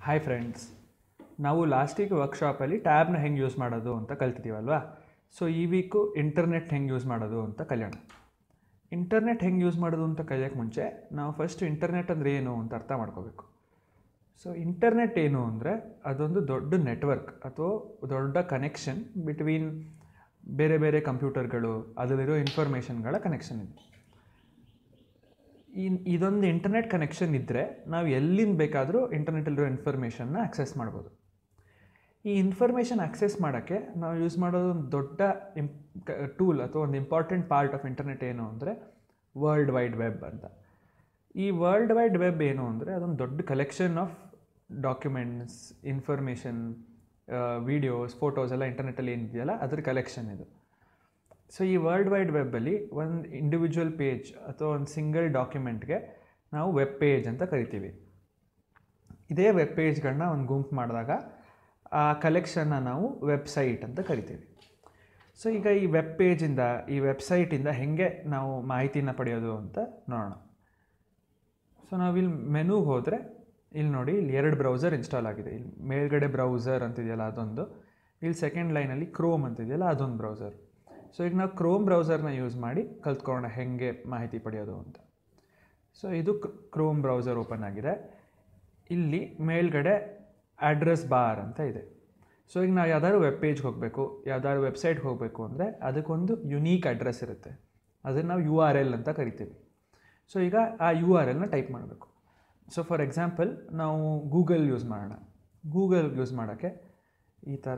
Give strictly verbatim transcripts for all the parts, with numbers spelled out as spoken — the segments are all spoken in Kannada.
ಹಾಯ್ ಫ್ರೆಂಡ್ಸ್, ನಾವು ಲಾಸ್ಟಿಗೆ ವರ್ಕ್ಶಾಪಲ್ಲಿ ಟ್ಯಾಬ್ನ ಹೆಂಗೆ ಯೂಸ್ ಮಾಡೋದು ಅಂತ ಕಲ್ತಿದ್ದೀವಲ್ವಾ. ಸೊ ಈ ವೀಕು ಇಂಟರ್ನೆಟ್ ಹೆಂಗೆ ಯೂಸ್ ಮಾಡೋದು ಅಂತ ಕಲಿಯೋಣ. ಇಂಟರ್ನೆಟ್ ಹೆಂಗೆ ಯೂಸ್ ಮಾಡೋದು ಅಂತ ಕಲಿಯೋಕ್ಕೆ ಮುಂಚೆ ನಾವು ಫಸ್ಟ್ ಇಂಟರ್ನೆಟ್ ಅಂದರೆ ಏನು ಅಂತ ಅರ್ಥ ಮಾಡ್ಕೋಬೇಕು. ಸೊ ಇಂಟರ್ನೆಟ್ ಏನು ಅಂದರೆ ಅದೊಂದು ದೊಡ್ಡ ನೆಟ್ವರ್ಕ್ ಅಥವಾ ದೊಡ್ಡ ಕನೆಕ್ಷನ್ ಬಿಟ್ವೀನ್ ಬೇರೆ ಬೇರೆ ಕಂಪ್ಯೂಟರ್ಗಳು, ಅದರಲ್ಲಿರೋ ಇನ್ಫಾರ್ಮೇಷನ್ಗಳ ಕನೆಕ್ಷನ್ ಇದೆ. ಈ ಇದೊಂದು ಇಂಟರ್ನೆಟ್ ಕನೆಕ್ಷನ್ ಇದ್ದರೆ ನಾವು ಎಲ್ಲಿಂದ ಬೇಕಾದರೂ ಇಂಟರ್ನೆಟಲ್ಲಿರೋ ಇನ್ಫಾರ್ಮೇಷನ್ನ ಆಕ್ಸೆಸ್ ಮಾಡ್ಬೋದು. ಈ ಇನ್ಫಾರ್ಮೇಷನ್ ಆಕ್ಸೆಸ್ ಮಾಡೋಕ್ಕೆ ನಾವು ಯೂಸ್ ಮಾಡೋದು ಒಂದು ದೊಡ್ಡ ಇಂಪ್ ಟೂಲ್ ಅಥವಾ ಒಂದು ಇಂಪಾರ್ಟೆಂಟ್ ಪಾರ್ಟ್ ಆಫ್ ಇಂಟರ್ನೆಟ್ ಏನು ಅಂದರೆ ವರ್ಲ್ಡ್ ವೈಡ್ ವೆಬ್ ಅಂತ. ಈ ವರ್ಲ್ಡ್ ವೈಡ್ ವೆಬ್ ಏನು ಅಂದರೆ ಅದೊಂದು ದೊಡ್ಡ collection of documents, information, videos, photos ಎಲ್ಲ ಇಂಟರ್ನೆಟಲ್ಲಿ ಏನಿದೆಯಲ್ಲ ಅದ್ರ ಕಲೆಕ್ಷನ್ ಇದು. ಸೊ ಈ ವರ್ಲ್ಡ್ ವೈಡ್ ವೆಬ್ಬಲ್ಲಿ ಒಂದು ಇಂಡಿವಿಜುವಲ್ ಪೇಜ್ ಅಥವಾ ಒಂದು ಸಿಂಗಲ್ ಡಾಕ್ಯುಮೆಂಟ್ಗೆ ನಾವು ವೆಬ್ ಪೇಜ್ ಅಂತ ಕರಿತೀವಿ. ಇದೇ ವೆಬ್ ಪೇಜ್ಗಳನ್ನ ಒಂದು ಗುಂಪು ಮಾಡಿದಾಗ ಆ ಕಲೆಕ್ಷನ್ನ ನಾವು ವೆಬ್ಸೈಟ್ ಅಂತ ಕರಿತೀವಿ. ಸೊ ಈಗ ಈ ವೆಬ್ ಪೇಜಿಂದ, ಈ ವೆಬ್ಸೈಟಿಂದ ಹೇಗೆ ನಾವು ಮಾಹಿತಿನ ಪಡೆಯೋದು ಅಂತ ನೋಡೋಣ. ಸೊ ನಾವಿಲ್ಲಿ ಮೆನುಗೆ ಹೋದರೆ ಇಲ್ಲಿ ನೋಡಿ, ಇಲ್ಲಿ ಎರಡು ಬ್ರೌಸರ್ ಇನ್ಸ್ಟಾಲ್ ಆಗಿದೆ. ಇಲ್ಲಿ ಮೇಲ್ಗಡೆ ಬ್ರೌಸರ್ ಅಂತಿದೆಯಲ್ಲ ಅದೊಂದು, ಇಲ್ಲಿ ಸೆಕೆಂಡ್ ಲೈನಲ್ಲಿ ಕ್ರೋಮ್ ಅಂತಿದೆಯಲ್ಲ ಅದೊಂದು ಬ್ರೌಸರ್. ಸೊ ಈಗ ನಾವು ಕ್ರೋಮ್ ಬ್ರೌಸರ್ನ ಯೂಸ್ ಮಾಡಿ ಕಲ್ತ್ಕೊಳ್ಳೋಣ ಹೇಗೆ ಮಾಹಿತಿ ಪಡೆಯೋದು ಅಂತ. ಸೊ ಇದು ಕ್ರೋಮ್ ಬ್ರೌಸರ್ ಓಪನ್ ಆಗಿದೆ. ಇಲ್ಲಿ ಮೇಲ್ಗಡೆ ಅಡ್ರೆಸ್ ಬಾರ್ ಅಂತ ಇದೆ. ಸೊ ಈಗ ನಾವು ಯಾವ್ದಾದ್ರು ವೆಬ್ ಪೇಜ್ಗೆ ಹೋಗಬೇಕು, ಯಾವ್ದಾದ್ರು ವೆಬ್ಸೈಟ್ಗೆ ಹೋಗಬೇಕು ಅಂದರೆ ಅದಕ್ಕೊಂದು ಯುನೀಕ್ ಅಡ್ರೆಸ್ ಇರುತ್ತೆ. ಅದನ್ನು ನಾವು ಯು ಆರ್ ಎಲ್ ಅಂತ ಕರಿತೀವಿ. ಸೊ ಈಗ ಆ ಯು ಆರ್ ಎಲ್ನ ಟೈಪ್ ಮಾಡಬೇಕು. ಸೊ ಫಾರ್ ಎಕ್ಸಾಂಪಲ್ ನಾವು ಗೂಗಲ್ ಯೂಸ್ ಮಾಡೋಣ. ಗೂಗಲ್ ಯೂಸ್ ಮಾಡೋಕ್ಕೆ ಈ ಥರ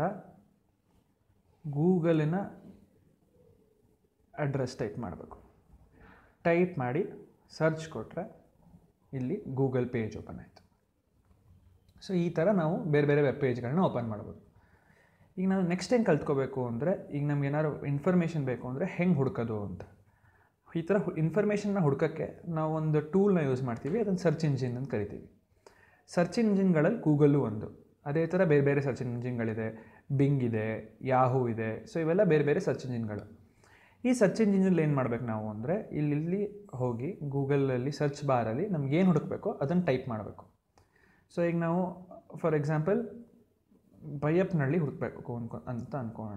ಗೂಗಲಿನ ಅಡ್ರೆಸ್ ಟೈಪ್ ಮಾಡಬೇಕು. ಟೈಪ್ ಮಾಡಿ ಸರ್ಚ್ ಕೊಟ್ಟರೆ ಇಲ್ಲಿ ಗೂಗಲ್ ಪೇಜ್ ಓಪನ್ ಆಯಿತು. ಸೊ ಈ ಥರ ನಾವು ಬೇರೆ ಬೇರೆ ವೆಬ್ ಪೇಜ್ಗಳನ್ನ ಓಪನ್ ಮಾಡ್ಬೋದು. ಈಗ ನಾವು ನೆಕ್ಸ್ಟ್ ಏನು ಕಲ್ತ್ಕೋಬೇಕು ಅಂದರೆ, ಈಗ ನಮ್ಗೆ ಏನಾದ್ರು ಇನ್ಫಾರ್ಮೇಷನ್ ಬೇಕು ಅಂದರೆ ಹೆಂಗೆ ಹುಡ್ಕೋದು ಅಂತ. ಈ ಥರ ಇನ್ಫಾರ್ಮೇಷನ್ನ ಹುಡ್ಕೋಕ್ಕೆ ನಾವು ಒಂದು ಟೂಲ್ನ ಯೂಸ್ ಮಾಡ್ತೀವಿ, ಅದನ್ನು ಸರ್ಚ್ ಇಂಜಿನ್ ಅಂತ ಕರಿತೀವಿ. ಸರ್ಚ್ ಇಂಜಿನ್ಗಳಲ್ಲಿ ಗೂಗಲ್ಲು ಒಂದು. ಅದೇ ಥರ ಬೇರೆ ಬೇರೆ ಸರ್ಚ್ ಇಂಜಿನ್ಗಳಿದೆ. ಬಿಂಗ್ ಇದೆ, ಯಾಹೂ ಇದೆ. ಸೊ ಇವೆಲ್ಲ ಬೇರೆ ಬೇರೆ ಸರ್ಚ್ ಇಂಜಿನ್ಗಳು. ಈ ಸರ್ಚ್ ಇಂಜಿನಲ್ಲಿ ಏನು ಮಾಡಬೇಕು ನಾವು ಅಂದರೆ, ಇಲ್ಲಿ ಹೋಗಿ ಗೂಗಲಲ್ಲಿ ಸರ್ಚ್ ಬಾರಲ್ಲಿ ನಮ್ಗೆ ಏನು ಹುಡುಕಬೇಕೋ ಅದನ್ನು ಟೈಪ್ ಮಾಡಬೇಕು. ಸೊ ಈಗ ನಾವು ಫಾರ್ ಎಕ್ಸಾಂಪಲ್ ಬೈಯಪ್ನಳ್ಳಿ ಹುಡುಕಬೇಕು ಅನ್ಕೊ ಅಂತ ಅಂದ್ಕೊಳ್ಳೋಣ.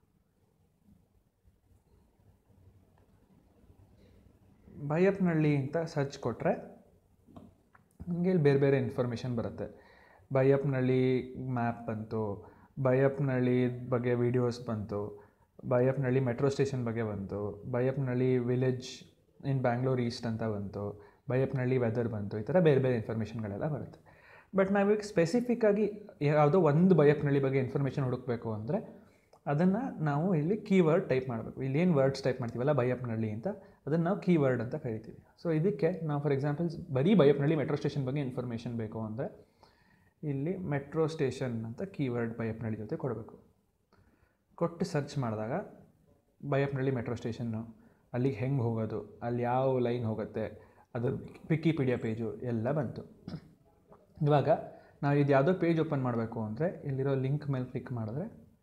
ಬೈಯಪ್ನಳ್ಳಿ ಅಂತ ಸರ್ಚ್ ಕೊಟ್ಟರೆ ನಮಗೆ ಇಲ್ಲಿ ಬೇರೆ ಬೇರೆ ಇನ್ಫಾರ್ಮೇಷನ್ ಬರುತ್ತೆ. ಬೈಯಪ್ನಳ್ಳಿ ಮ್ಯಾಪ್ ಬಂತು, ಬೈಯಪ್ನಳ್ಳಿ ಬಗ್ಗೆ ವೀಡಿಯೋಸ್ ಬಂತು, ಬೈಯಪ್ನಳ್ಳಿ ಮೆಟ್ರೋ ಸ್ಟೇಷನ್ ಬಗ್ಗೆ ಬಂತು, Baiyappanahalli village in Bangalore east ಅಂತ ಬಂತು, ಬೈಯಪ್ನಳ್ಳಿ ವೆದರ್ ಬಂತು. ಈ ಥರ ಬೇರೆ ಬೇರೆ ಇನ್ಫಾರ್ಮೇಷನ್ಗಳೆಲ್ಲ ಬರುತ್ತೆ. ಬಟ್ ನಾವೀಗ ಸ್ಪೆಸಿಫಿಕ್ಕಾಗಿ ಯಾವುದೋ ಒಂದು ಬೈಯಪ್ನಳ್ಳಿ ಬಗ್ಗೆ ಇನ್ಫಾರ್ಮೇಷನ್ ಹುಡುಕಬೇಕು ಅಂದರೆ ಅದನ್ನು ನಾವು ಇಲ್ಲಿ ಕೀವರ್ಡ್ ಟೈಪ್ ಮಾಡಬೇಕು. ಇಲ್ಲಿ ಏನು ವರ್ಡ್ಸ್ ಟೈಪ್ ಮಾಡ್ತೀವಲ್ಲ ಬೈಯಪ್ನಳ್ಳಿ ಅಂತ, ಅದನ್ನು ನಾವು ಕೀವರ್ಡ್ ಅಂತ ಕರಿತೀವಿ. ಸೊ ಇದಕ್ಕೆ ನಾವು ಫಾರ್ ಎಕ್ಸಾಂಪಲ್ ಬರೀ ಬೈಯಪ್ನಳ್ಳಿ ಮೆಟ್ರೋ ಸ್ಟೇಷನ್ ಬಗ್ಗೆ ಇನ್ಫಾರ್ಮೇಷನ್ ಬೇಕು ಅಂದರೆ ಇಲ್ಲಿ ಮೆಟ್ರೋ ಸ್ಟೇಷನ್ ಅಂತ ಕೀವರ್ಡ್ ಬೈಯಪ್ನಳ್ಳಿ ಜೊತೆ ಕೊಡಬೇಕು. ಕೊಟ್ಟು ಸರ್ಚ್ ಮಾಡಿದಾಗ ಬೈಯಪ್ನಳ್ಳಿ ಮೆಟ್ರೋ ಸ್ಟೇಷನ್ನು, ಅಲ್ಲಿಗೆ ಹೆಂಗೆ ಹೋಗೋದು, ಅಲ್ಲಿ ಯಾವ ಲೈನ್ ಹೋಗುತ್ತೆ, ಅದ್ರ ವಿಕಿಪೀಡಿಯಾ ಪೇಜು ಎಲ್ಲ ಬಂತು. ಇವಾಗ ನಾವು ಇದು ಯಾವುದೋ ಪೇಜ್ ಓಪನ್ ಮಾಡಬೇಕು ಅಂದರೆ ಇಲ್ಲಿರೋ ಲಿಂಕ್ ಮೇಲೆ ಕ್ಲಿಕ್ ಮಾಡಿದ್ರೆ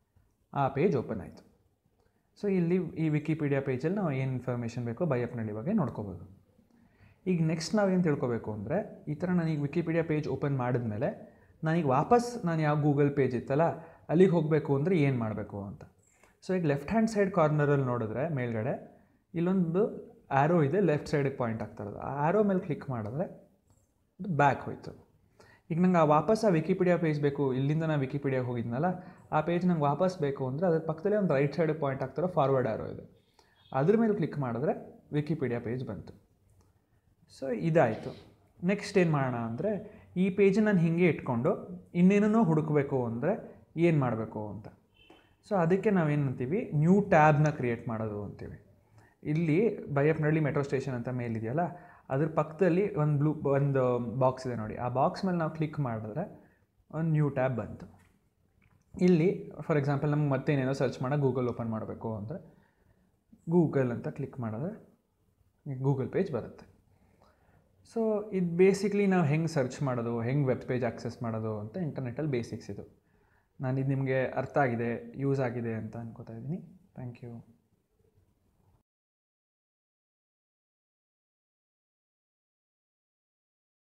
ಆ ಪೇಜ್ ಓಪನ್ ಆಯಿತು. ಸೊ ಇಲ್ಲಿ ಈ ವಿಕಿಪೀಡಿಯಾ ಪೇಜಲ್ಲಿ ನಾವು ಏನು ಇನ್ಫಾರ್ಮೇಷನ್ ಬೇಕೋ ಬೈಯಪ್ನಳ್ಳಿ ಬಗ್ಗೆ ನೋಡ್ಕೋಬೋದು. ಈಗ ನೆಕ್ಸ್ಟ್ ನಾವೇನು ತಿಳ್ಕೊಬೇಕು ಅಂದರೆ, ಈ ಥರ ನಾನೀಗ ವಿಕಿಪೀಡಿಯಾ ಪೇಜ್ ಓಪನ್ ಮಾಡಿದ್ಮೇಲೆ ನಾನೀಗ ವಾಪಸ್ ನಾನು ಯಾವ ಗೂಗಲ್ ಪೇಜ್ ಇತ್ತಲ್ಲ ಅಲ್ಲಿಗೆ ಹೋಗಬೇಕು ಅಂದರೆ ಏನು ಮಾಡಬೇಕು ಅಂತ. ಸೊ ಈಗ ಲೆಫ್ಟ್ ಹ್ಯಾಂಡ್ ಸೈಡ್ ಕಾರ್ನರಲ್ಲಿ ನೋಡಿದ್ರೆ ಮೇಲ್ಗಡೆ ಇಲ್ಲೊಂದು ಆ್ಯರೋ ಇದೆ, ಲೆಫ್ಟ್ ಸೈಡಿಗೆ ಪಾಯಿಂಟ್ ಆಗ್ತಾ ಇರೋದು. ಆ ಆ್ಯರೋ ಮೇಲೆ ಕ್ಲಿಕ್ ಮಾಡಿದ್ರೆ ಅದು ಬ್ಯಾಕ್ ಹೋಯಿತು. ಈಗ ನಂಗೆ ಆ ವಾಪಸ್ ಆ ವಿಕಿಪೀಡಿಯಾ ಪೇಜ್ ಬೇಕು, ಇಲ್ಲಿಂದ ನಾನು ವಿಕಿಪೀಡಿಯಾಗೆ ಹೋಗಿದ್ನಲ್ಲ ಆ ಪೇಜ್ ನಂಗೆ ವಾಪಸ್ ಬೇಕು ಅಂದರೆ ಅದ್ರ ಪಕ್ಕದಲ್ಲೇ ಒಂದು ರೈಟ್ ಸೈಡಿಗೆ ಪಾಯಿಂಟ್ ಆಗ್ತಿರೋ ಫಾರ್ವರ್ಡ್ ಆ್ಯರೋ ಇದೆ. ಅದ್ರ ಮೇಲೆ ಕ್ಲಿಕ್ ಮಾಡಿದ್ರೆ ವಿಕಿಪೀಡಿಯಾ ಪೇಜ್ ಬಂತು. ಸೊ ಇದಾಯಿತು. ನೆಕ್ಸ್ಟ್ ಏನು ಮಾಡೋಣ ಅಂದರೆ, ಈ ಪೇಜನ್ನು ನಾನು ಹೀಗೆ ಇಟ್ಕೊಂಡು ಇನ್ನೇನೋ ಹುಡುಕಬೇಕು ಅಂದರೆ ಏನು ಮಾಡಬೇಕು ಅಂತ. ಸೊ ಅದಕ್ಕೆ ನಾವೇನು ಅಂತೀವಿ, ನ್ಯೂ ಟ್ಯಾಬ್ನ ಕ್ರಿಯೇಟ್ ಮಾಡೋದು ಅಂತೀವಿ. ಇಲ್ಲಿ ಬೈಯಪ್ನಳ್ಳಿ ಮೆಟ್ರೋ ಸ್ಟೇಷನ್ ಅಂತ ಮೇಲಿದೆಯಲ್ಲ ಅದ್ರ ಪಕ್ಕದಲ್ಲಿ ಒಂದು ಬ್ಲೂ ಒಂದು ಬಾಕ್ಸ್ ಇದೆ ನೋಡಿ. ಆ ಬಾಕ್ಸ್ ಮೇಲೆ ನಾವು ಕ್ಲಿಕ್ ಮಾಡಿದ್ರೆ ಒಂದು ನ್ಯೂ ಟ್ಯಾಬ್ ಬಂತು. ಇಲ್ಲಿ ಫಾರ್ ಎಕ್ಸಾಂಪಲ್ ನಮ್ಗೆ ಮತ್ತೇನೇನೋ ಸರ್ಚ್ ಮಾಡೋ ಗೂಗಲ್ ಓಪನ್ ಮಾಡಬೇಕು ಅಂದರೆ ಗೂಗಲ್ ಅಂತ ಕ್ಲಿಕ್ ಮಾಡಿದ್ರೆ ಗೂಗಲ್ ಪೇಜ್ ಬರುತ್ತೆ. ಸೊ ಇದು ಬೇಸಿಕ್ಲಿ ನಾವು ಹೆಂಗೆ ಸರ್ಚ್ ಮಾಡೋದು, ಹೆಂಗೆ ವೆಬ್ ಪೇಜ್ ಆಕ್ಸೆಸ್ ಮಾಡೋದು ಅಂತ ಇಂಟರ್ನೆಟಲ್ಲಿ ಬೇಸಿಕ್ಸ್ ಇದು. ನಾನು ಇದು ನಿಮಗೆ ಅರ್ಥ ಆಗಿದೆ, ಯೂಸ್ ಆಗಿದೆ ಅಂತ ಅನ್ಕೋತಾ ಇದ್ದೀನಿ. Thank you.